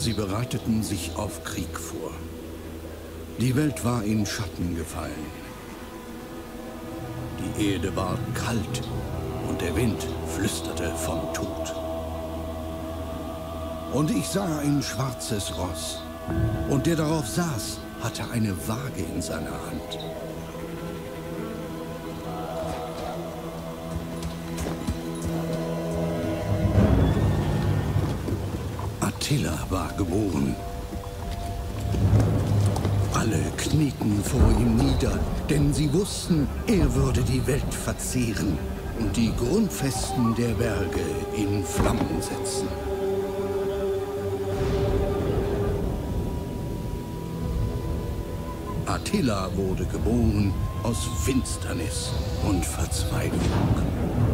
Sie bereiteten sich auf Krieg vor. Die Welt war in Schatten gefallen. Die Erde war kalt und der Wind flüsterte vom Tod. Und ich sah ein schwarzes Ross, und der darauf saß, hatte eine Waage in seiner Hand. Attila war geboren. Alle knieten vor ihm nieder, denn sie wussten, er würde die Welt verzehren und die Grundfesten der Berge in Flammen setzen. Attila wurde geboren aus Finsternis und Verzweiflung.